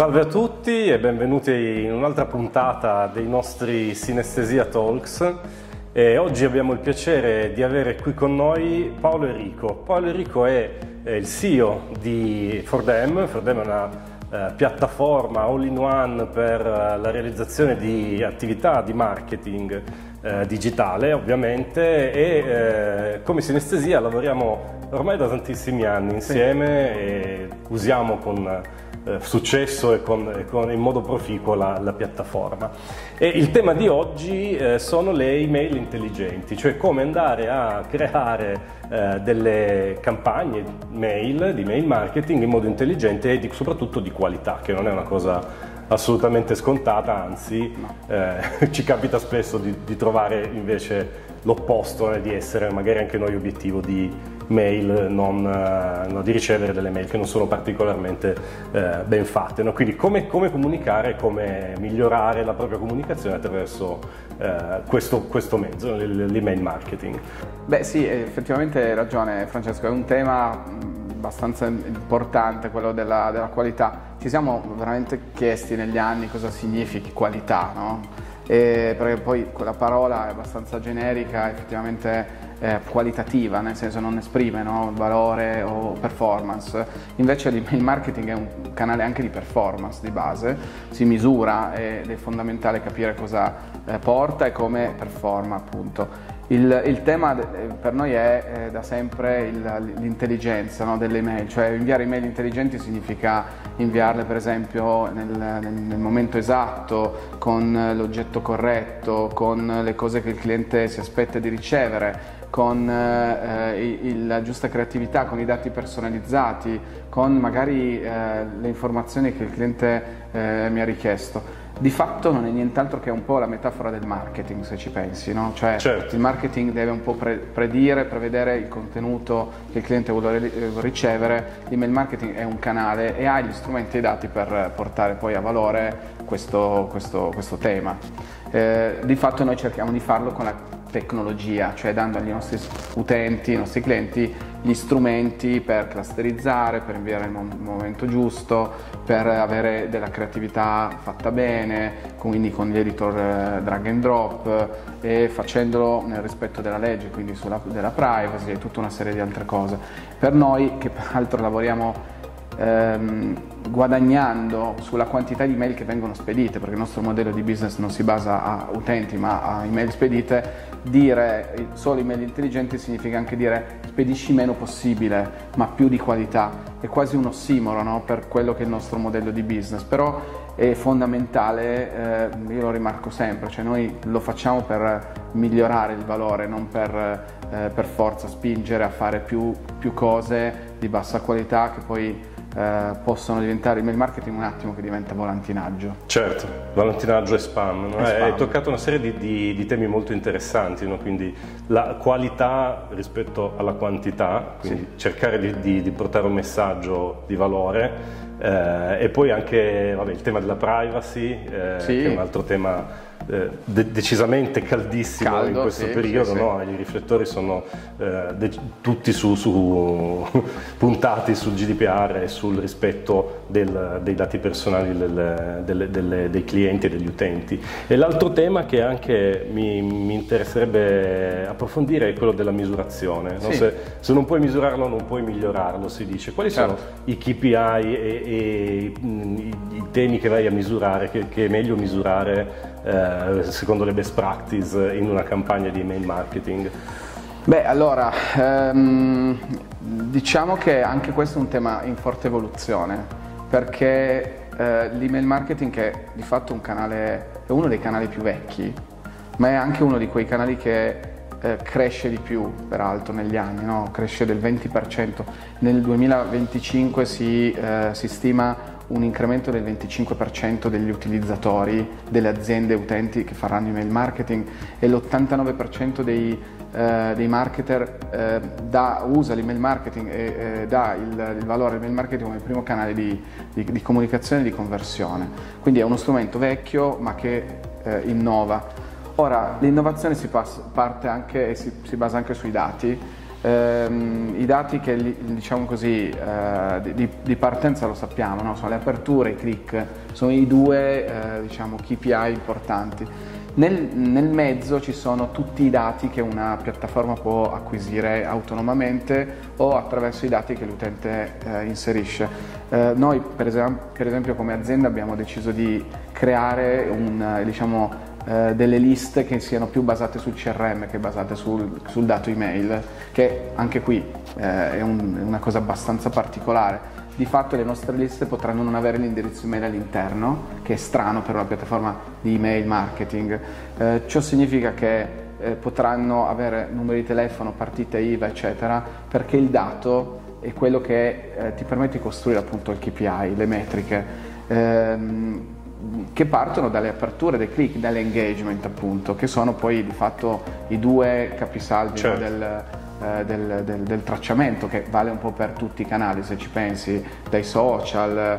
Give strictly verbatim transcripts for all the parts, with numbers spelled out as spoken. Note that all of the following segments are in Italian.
Salve a tutti e benvenuti in un'altra puntata dei nostri Sinestesia Talks. E oggi abbiamo il piacere di avere qui con noi Paolo Enrico. Paolo Enrico è, è il C E O di Fordem. Fordem è una eh, piattaforma all-in-one per eh, la realizzazione di attività di marketing eh, digitale, ovviamente, e eh, come Sinestesia lavoriamo ormai da tantissimi anni insieme sì. E usiamo con Eh, successo e, con, e con, in modo proficuo la, la piattaforma. E il tema di oggi eh, sono le email intelligenti, cioè come andare a creare eh, delle campagne mail, di mail marketing in modo intelligente e di, soprattutto di qualità, che non è una cosa assolutamente scontata, anzi no. eh, ci capita spesso di, di trovare invece l'opposto, eh, di essere magari anche noi obiettivo di mail, non, no, di ricevere delle mail che non sono particolarmente eh, ben fatte, no? Quindi come, come comunicare, come migliorare la propria comunicazione attraverso eh, questo, questo mezzo, l'email marketing. Beh sì, effettivamente hai ragione Francesco, è un tema abbastanza importante quello della, della qualità. Ci siamo veramente chiesti negli anni cosa significhi qualità, no? E perché poi quella parola è abbastanza generica, effettivamente eh, qualitativa, nel senso non esprime, no, valore o performance. Invece l'email marketing è un canale anche di performance di base, si misura ed è fondamentale capire cosa eh, porta e come performa, appunto. Il, il tema per noi è eh, da sempre l'intelligenza, no, delle email, cioè inviare email intelligenti significa inviarle per esempio nel, nel, nel momento esatto, con l'oggetto corretto, con le cose che il cliente si aspetta di ricevere, con eh, il, la giusta creatività, con i dati personalizzati, con magari eh, le informazioni che il cliente eh, mi ha richiesto. Di fatto non è nient'altro che un po' la metafora del marketing, se ci pensi, no? Cioè certo. Il marketing deve un po' pre predire, prevedere il contenuto che il cliente vuole ricevere. L'email marketing è un canale e ha gli strumenti e i dati per portare poi a valore questo, questo, questo tema. Eh, di fatto noi cerchiamo di farlo con la tecnologia, cioè dando agli nostri utenti, ai nostri clienti, gli strumenti per clusterizzare, per inviare nel momento giusto, per avere della creatività fatta bene, quindi con gli editor drag and drop e facendolo nel rispetto della legge, quindi sulla, della privacy e tutta una serie di altre cose. Per noi, che peraltro lavoriamo ehm, guadagnando sulla quantità di email che vengono spedite, perché il nostro modello di business non si basa a utenti ma a email spedite, dire solo email intelligenti significa anche dire spedisci meno possibile ma più di qualità. È quasi un ossimoro, no? Per quello che è il nostro modello di business, però è fondamentale, eh, io lo rimarco sempre, cioè noi lo facciamo per migliorare il valore, non per, eh, per forza spingere a fare più, più cose di bassa qualità che poi Eh, possono diventare email marketing un attimo che diventa volantinaggio. Certo, volantinaggio e spam, no? spam. Hai toccato una serie di, di, di temi molto interessanti, no? Quindi la qualità rispetto alla quantità, quindi sì. cercare di, di, di portare un messaggio di valore eh, e poi anche vabbè, il tema della privacy, eh, sì. che è un altro tema Eh, de decisamente caldissimo Caldo, in questo sì, periodo, sì, no? Sì. I riflettori sono eh, tutti su, su, puntati sul G D P R e sul rispetto del, dei dati personali del, delle, delle, dei clienti e degli utenti. E l'altro tema che anche mi, mi interesserebbe approfondire è quello della misurazione, no? Sì. se, se non puoi misurarlo non puoi migliorarlo, si dice. Quali certo. sono i K P I e, e mh, i, i temi che vai a misurare, che, che è meglio misurare Eh, secondo le best practice in una campagna di email marketing? Beh, allora, ehm, diciamo che anche questo è un tema in forte evoluzione, perché eh, l'email marketing è di fatto un canale, è uno dei canali più vecchi, ma è anche uno di quei canali che eh, cresce di più, peraltro, negli anni, no? Cresce del venti per cento. Nel duemilaventicinque si, eh, si stima un incremento del venticinque per cento degli utilizzatori, delle aziende utenti che faranno email marketing, e l'ottantanove per cento dei, eh, dei marketer eh, da, usa l'email marketing e eh, dà il, il valore all'email marketing come primo canale di, di, di comunicazione e di conversione. Quindi è uno strumento vecchio ma che eh, innova. Ora, l'innovazione si parte anche e si, si basa anche sui dati. Ehm, I dati che, diciamo così, eh, di, di partenza lo sappiamo, no? Sono le aperture, i click, sono i due eh, diciamo, K P I importanti. Nel, nel mezzo ci sono tutti i dati che una piattaforma può acquisire autonomamente o attraverso i dati che l'utente eh, inserisce. Eh, noi per esempio, per esempio come azienda abbiamo deciso di creare un, diciamo, eh, delle liste che siano più basate sul C R M che basate sul, sul dato email, che anche qui eh, è, un, è una cosa abbastanza particolare. Di fatto le nostre liste potranno non avere l'indirizzo email all'interno, che è strano per una piattaforma di email marketing. Eh, ciò significa che eh, potranno avere numeri di telefono, partite I V A, eccetera, perché il dato è quello che eh, ti permette di costruire appunto il K P I, le metriche, ehm, che partono dalle aperture, dai click, dall'engagement appunto, che sono poi di fatto i due capisaldi, certo, del... Del, del, del tracciamento, che vale un po' per tutti i canali, se ci pensi, dai social,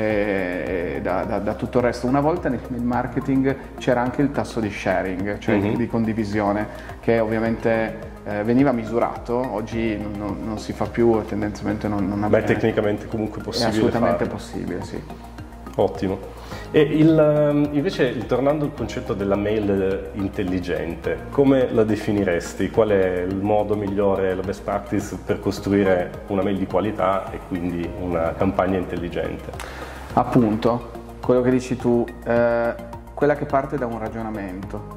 eh, da, da, da tutto il resto. Una volta nel, nel marketing c'era anche il tasso di sharing, cioè mm-hmm. di condivisione, che ovviamente eh, veniva misurato, oggi non, non, non si fa più, tendenzialmente non, non avviene. Beh, tecnicamente comunque possibile. È assolutamente farlo. Possibile, sì. Ottimo. E il, invece, tornando al concetto della mail intelligente, come la definiresti? Qual è il modo migliore, la best practice per costruire una mail di qualità e quindi una campagna intelligente? Appunto, quello che dici tu, eh, quella che parte da un ragionamento.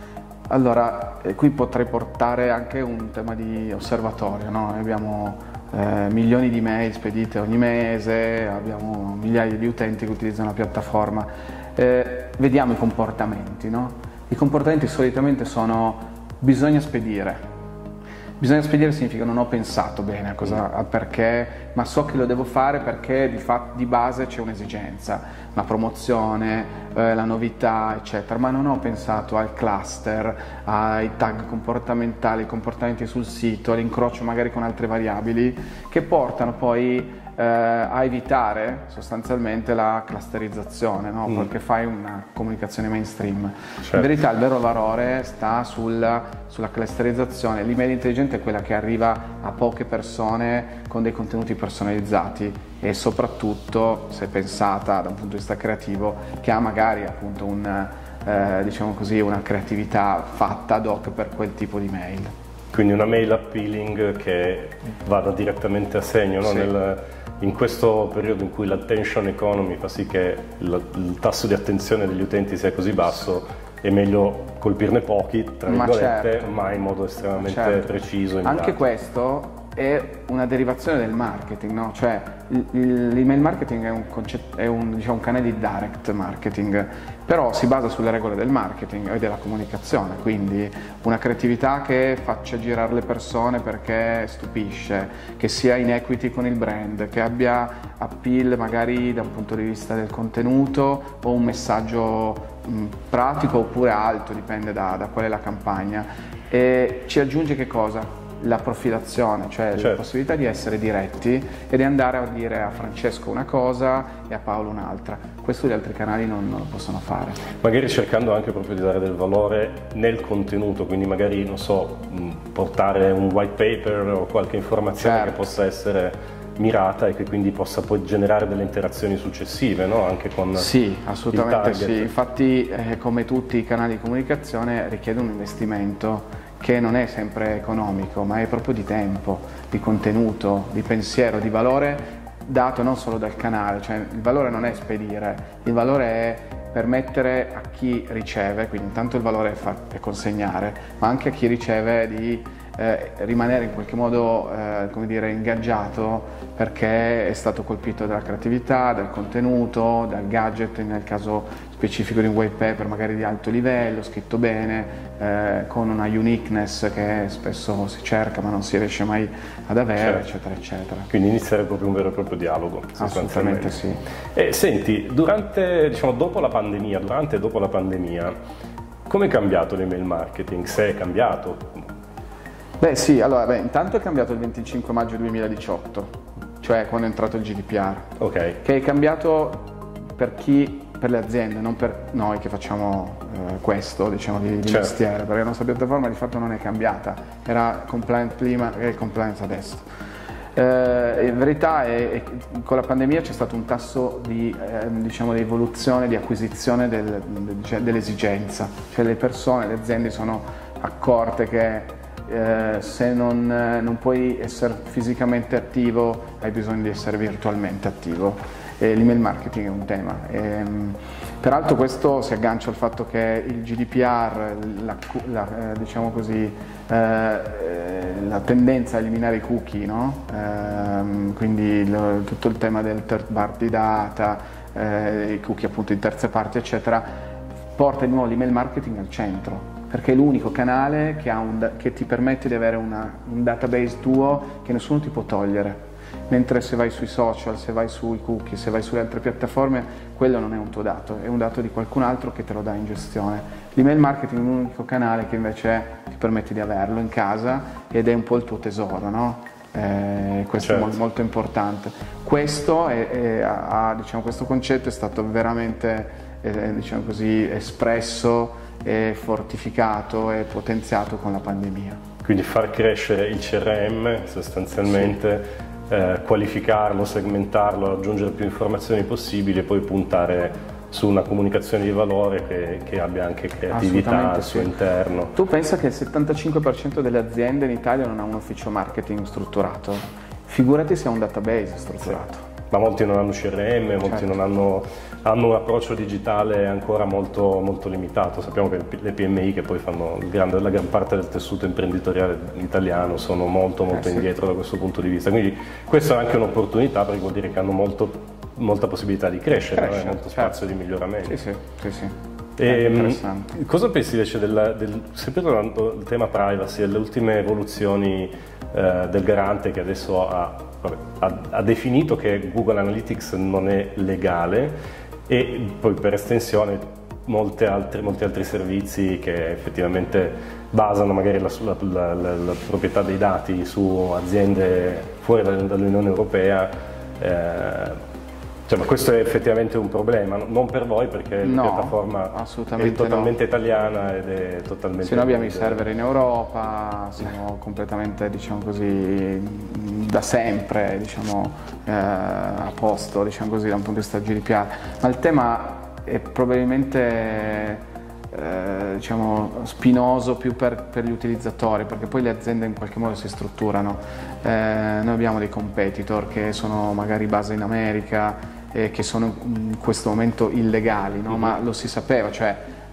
Allora, eh, qui potrei portare anche un tema di osservatorio, no? Noi abbiamo Eh, milioni di mail spedite ogni mese, abbiamo migliaia di utenti che utilizzano la piattaforma, eh, vediamo i comportamenti, no? I comportamenti solitamente sono: bisogna spedire. Bisogna spedire significa non ho pensato bene a cosa, al perché, ma so che lo devo fare perché di, fa- di base c'è un'esigenza, una promozione, eh, la novità, eccetera, ma non ho pensato al cluster, ai tag comportamentali, ai comportamenti sul sito, all'incrocio magari con altre variabili che portano poi eh, a evitare sostanzialmente la clusterizzazione, no? Mm. Perché fai una comunicazione mainstream. Certo. In verità il vero valore sta sul, sulla clusterizzazione. L'email intelligente è quella che arriva a poche persone con dei contenuti personalizzati e soprattutto, se pensata da un punto di vista creativo, che ha magari appunto un, eh, diciamo così, una creatività fatta ad hoc per quel tipo di mail. Quindi una mail appealing che vada direttamente a segno, no? Sì. Nel, in questo periodo in cui l'attention economy fa sì che il, il tasso di attenzione degli utenti sia così basso, è meglio colpirne pochi, tra virgolette, ma, certo. ma in modo estremamente certo. preciso. Anche questo è una derivazione del marketing, no? Cioè l'email marketing è un, concetto, è un, diciamo, un canale di direct marketing, però si basa sulle regole del marketing e della comunicazione, quindi una creatività che faccia girare le persone perché stupisce, che sia in equity con il brand, che abbia appeal magari da un punto di vista del contenuto o un messaggio mh, pratico oppure alto, dipende da, da qual è la campagna. E ci aggiunge che cosa? La profilazione, cioè certo. la possibilità di essere diretti e di andare a dire a Francesco una cosa e a Paolo un'altra. Questo gli altri canali non, non lo possono fare. Magari cercando anche proprio di dare del valore nel contenuto, quindi magari, non so, portare un white paper o qualche informazione certo. che possa essere mirata e che quindi possa poi generare delle interazioni successive, no? Anche con sì, assolutamente sì. Infatti, eh, come tutti i canali di comunicazione, richiede un investimento che non è sempre economico, ma è proprio di tempo, di contenuto, di pensiero, di valore dato non solo dal canale. Cioè, il valore non è spedire, il valore è permettere a chi riceve, quindi intanto il valore è, far, è consegnare, ma anche a chi riceve di eh, rimanere in qualche modo eh, come dire, ingaggiato perché è stato colpito dalla creatività, dal contenuto, dal gadget, nel caso specifico di un white paper magari di alto livello, scritto bene, eh, con una uniqueness che spesso si cerca ma non si riesce mai ad avere, certo. eccetera, eccetera. Quindi iniziare proprio un vero e proprio dialogo. Assolutamente sì. E senti, durante, diciamo, dopo la pandemia, durante e dopo la pandemia, come è cambiato l'email marketing? Se è cambiato? Beh sì, allora, beh, intanto è cambiato il venticinque maggio duemiladiciotto, cioè quando è entrato il G D P R, okay. che è cambiato per chi per le aziende, non per noi che facciamo eh, questo, diciamo, di, di certo. mestiere, perché la nostra piattaforma di fatto non è cambiata, era compliant prima e compliance adesso. Eh, in verità è, è, con la pandemia c'è stato un tasso di, eh, diciamo, di evoluzione, di acquisizione del, de, dell'esigenza, cioè le persone, le aziende sono accorte che eh, se non, eh, non puoi essere fisicamente attivo hai bisogno di essere virtualmente attivo. E l'email marketing è un tema. E, peraltro questo si aggancia al fatto che il G D P R, la, la, eh, diciamo così, eh, la tendenza a eliminare i cookie, no? eh, quindi lo, tutto il tema del third party data, eh, i cookie appunto in terze parti eccetera, porta di nuovo l'email marketing al centro, perché è l'unico canale che, ha un, che ti permette di avere una, un database tuo che nessuno ti può togliere. Mentre se vai sui social, se vai sui cookie, se vai sulle altre piattaforme, quello non è un tuo dato, è un dato di qualcun altro che te lo dà in gestione. L'email marketing è l'unico canale che invece ti permette di averlo in casa ed è un po' il tuo tesoro, no? Eh, questo certo. è molto, molto importante. Questo, è, è, ha, diciamo, questo concetto è stato veramente eh, diciamo così, espresso, e fortificato e potenziato con la pandemia. Quindi far crescere il C R M sostanzialmente, sì. Eh, qualificarlo, segmentarlo, aggiungere più informazioni possibili e poi puntare su una comunicazione di valore che, che abbia anche creatività al suo sì. interno. Tu pensa che il settantacinque per cento delle aziende in Italia non ha un ufficio marketing strutturato, figurati se ha un database strutturato. Sì. Ma molti non hanno C R M, molti certo. non hanno, hanno un approccio digitale ancora molto, molto limitato. Sappiamo che le P M I, che poi fanno il grande, la gran parte del tessuto imprenditoriale italiano, sono molto molto eh, indietro sì. da questo punto di vista. Quindi questa è anche un'opportunità, perché vuol dire che hanno molto, molta possibilità di crescere, Cresce, no? molto certo. spazio di miglioramento. Sì, sì, sì, sì. E, cosa pensi invece del, del, sempre tornando al tema privacy, delle ultime evoluzioni eh, del garante, che adesso ha Ha, ha definito che Google Analytics non è legale, e poi per estensione molte altre, molti altri servizi che effettivamente basano magari la, la, la, la, la proprietà dei dati su aziende fuori dall'Unione Europea. Eh, Cioè, ma questo è effettivamente un problema, non per voi, perché no, la piattaforma è totalmente no. italiana ed è totalmente... Se noi abbiamo i server in Europa, siamo completamente, diciamo così, da sempre, diciamo, eh, a posto, diciamo così, da un punto di vista G D P R, ma il tema è probabilmente... Eh, diciamo spinoso più per, per gli utilizzatori, perché poi le aziende in qualche modo si strutturano. Eh, noi abbiamo dei competitor che sono magari base in America e che sono in questo momento illegali, no? Mm-hmm. Ma lo si sapeva, cioè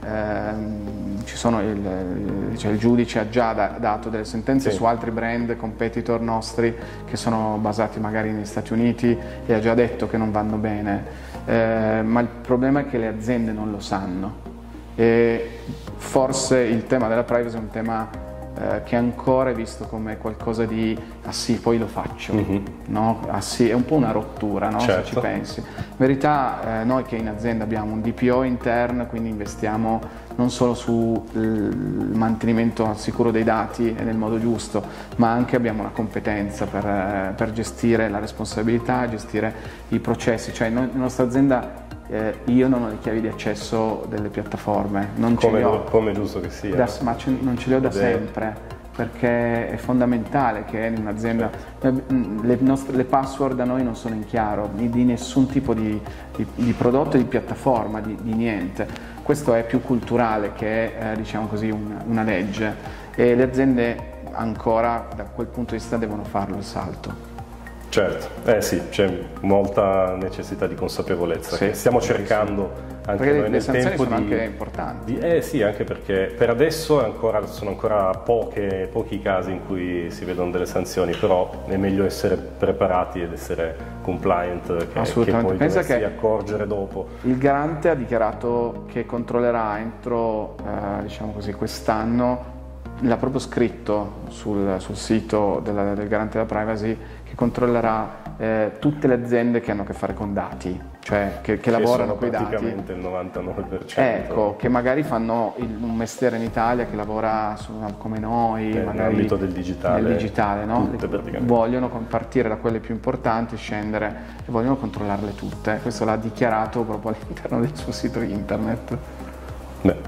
ehm, ci sono il, cioè il giudice ha già da, dato delle sentenze sì. su altri brand competitor nostri che sono basati magari negli Stati Uniti, e ha già detto che non vanno bene, eh, ma il problema è che le aziende non lo sanno. E forse il tema della privacy è un tema eh, che ancora è visto come qualcosa di ah sì, poi lo faccio, mm-hmm. no? Ah sì, è un po' una rottura, no? Certo. Se ci pensi. In verità eh, noi che in azienda abbiamo un D P O interno, quindi investiamo non solo sul mantenimento al sicuro dei dati e nel modo giusto, ma anche abbiamo una competenza per, eh, per gestire la responsabilità, gestire i processi. Cioè noi, la nostra azienda, Eh, io non ho le chiavi di accesso delle piattaforme, non come, ce le ho, come è giusto che sia, da, ma ce, non ce le ho da sempre, perché è fondamentale che in un'azienda le, nostre, le password da noi non sono in chiaro di, di nessun tipo di, di, di prodotto, di piattaforma, di, di niente. Questo è più culturale che eh, diciamo così una, una legge, e le aziende ancora da quel punto di vista devono farlo il salto. Certo, eh sì, c'è molta necessità di consapevolezza, sì, che stiamo cercando sì. anche perché noi le nel sanzioni tempo sono di, anche importanti. Di, eh sì, anche perché per adesso è ancora, sono ancora poche, pochi casi in cui si vedono delle sanzioni, però è meglio essere preparati ed essere compliant che, Assolutamente. che poi Pensa doversi che accorgere dopo. Il garante ha dichiarato che controllerà entro eh, diciamo così, quest'anno l'ha proprio scritto sul, sul sito della, del Garante della Privacy, che controllerà eh, tutte le aziende che hanno a che fare con dati, cioè che, che, che lavorano con i dati. Praticamente il novantanove per cento. Ecco, che magari fanno il, un mestiere in Italia, che lavora su, come noi, eh, magari nell'ambito del digitale. Nel digitale, no? Tutte, vogliono partire da quelle più importanti, scendere e vogliono controllarle tutte. Questo l'ha dichiarato proprio all'interno del suo sito internet. Beh.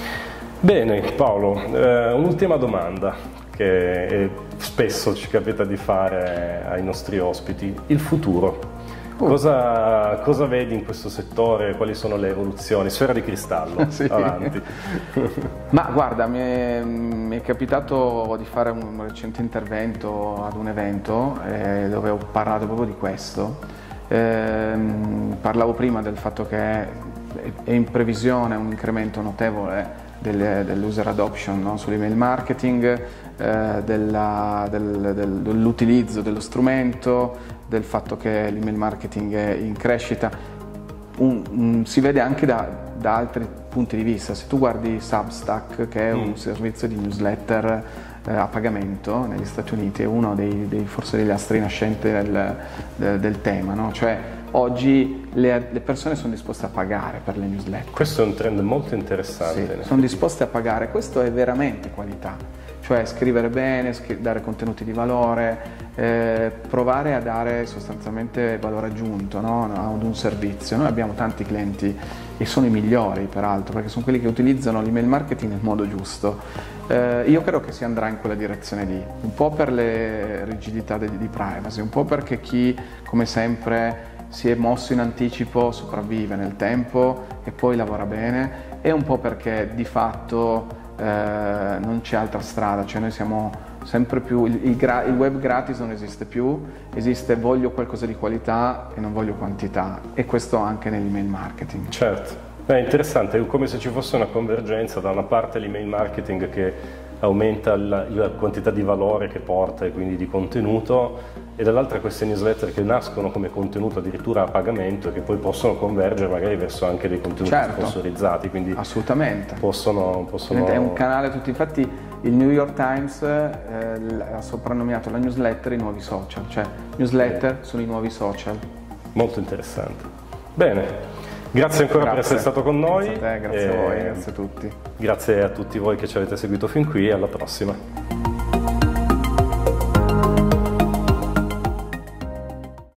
Bene Paolo, eh, un'ultima domanda che eh, spesso ci capita di fare ai nostri ospiti: il futuro. Uh. Cosa, cosa vedi in questo settore? Quali sono le evoluzioni? Sfera di cristallo, sì. Avanti. Ma guarda, mi è, mi è capitato di fare un recente intervento ad un evento eh, dove ho parlato proprio di questo. Eh, parlavo prima del fatto che è, è in previsione un incremento notevole dell'user adoption, no? Sull'email marketing, eh, della, del, del, dell'utilizzo dello strumento, del fatto che l'email marketing è in crescita. Un, un, si vede anche da, da altri punti di vista. Se tu guardi Substack, che è mm. un servizio di newsletter eh, a pagamento negli Stati Uniti, è uno dei, dei forse degli astri nascenti del, del, del tema, no? Cioè, oggi le, le persone sono disposte a pagare per le newsletter. Questo è un trend molto interessante. Sì, sono disposte a pagare, questo è veramente qualità, cioè scrivere bene, scri- dare contenuti di valore, eh, provare a dare sostanzialmente valore aggiunto, no? Ad un servizio. Noi abbiamo tanti clienti e sono i migliori peraltro, perché sono quelli che utilizzano l'email marketing nel modo giusto. Eh, io credo che si andrà in quella direzione lì, un po' per le rigidità di, di privacy, un po' perché chi, come sempre, si è mosso in anticipo sopravvive nel tempo e poi lavora bene, e un po' perché di fatto eh, non c'è altra strada, cioè noi siamo sempre più, il, il, gra, il web gratis non esiste più, esiste voglio qualcosa di qualità e non voglio quantità, e questo anche nell'email marketing. Certo, è interessante, è come se ci fosse una convergenza, da una parte l'email marketing che aumenta la, la quantità di valore che porta e quindi di contenuto, e dall'altra queste newsletter che nascono come contenuto addirittura a pagamento e che poi possono convergere magari verso anche dei contenuti certo. sponsorizzati, quindi assolutamente possono, possono... è un canale tutti. Infatti il New York Times eh, ha soprannominato la newsletter i nuovi social, cioè newsletter sono i nuovi social. Molto interessante. Bene, grazie ancora grazie. per essere stato con noi. Grazie a te, grazie e a voi, grazie a tutti. Grazie a tutti voi che ci avete seguito fin qui, e alla prossima.